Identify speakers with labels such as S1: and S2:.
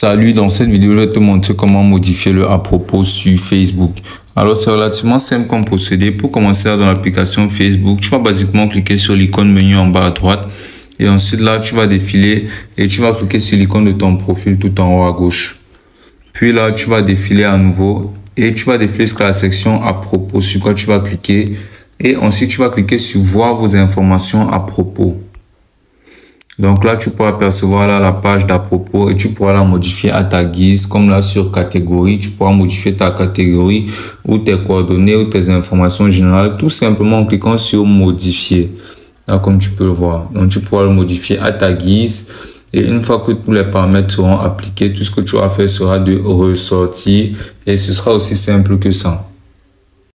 S1: Salut, dans cette vidéo, je vais te montrer comment modifier le à propos sur Facebook. Alors, c'est relativement simple comme procédé. Pour commencer là, dans l'application Facebook, tu vas basiquement cliquer sur l'icône menu en bas à droite. Et ensuite là, tu vas défiler et tu vas cliquer sur l'icône de ton profil tout en haut à gauche. Puis là, tu vas défiler à nouveau et tu vas défiler jusqu'à la section à propos sur quoi tu vas cliquer. Et ensuite, tu vas cliquer sur voir vos informations à propos. Donc là, tu pourras percevoir là la page d'à propos et tu pourras la modifier à ta guise. Comme là sur catégorie, tu pourras modifier ta catégorie ou tes coordonnées ou tes informations générales tout simplement en cliquant sur modifier. Là, comme tu peux le voir. Donc, tu pourras le modifier à ta guise. Et une fois que tous les paramètres seront appliqués, tout ce que tu vas faire sera de ressortir et ce sera aussi simple que ça.